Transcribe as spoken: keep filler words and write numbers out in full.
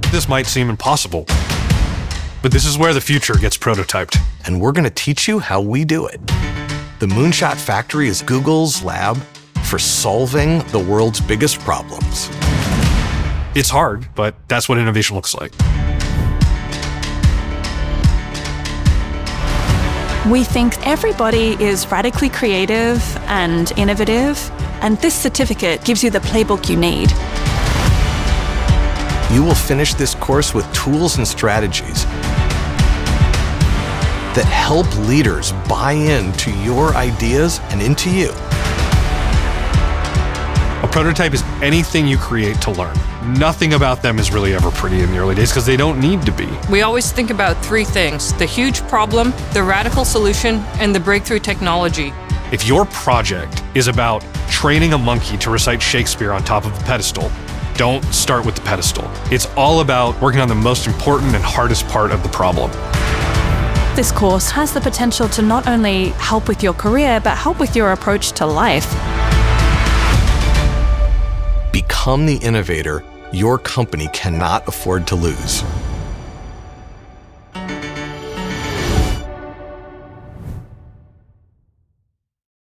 this might seem impossible, but this is where the future gets prototyped. And we're gonna teach you how we do it. The Moonshot Factory is Google's lab for solving the world's biggest problems. It's hard, but that's what innovation looks like. We think everybody is radically creative and innovative, and this certificate gives you the playbook you need. You will finish this course with tools and strategies that help leaders buy into your ideas and into you. A prototype is anything you create to learn. Nothing about them is really ever pretty in the early days because they don't need to be. We always think about three things: the huge problem, the radical solution, and the breakthrough technology. If your project is about training a monkey to recite Shakespeare on top of a pedestal, don't start with the pedestal. It's all about working on the most important and hardest part of the problem. This course has the potential to not only help with your career, but help with your approach to life. Become the innovator your company cannot afford to lose.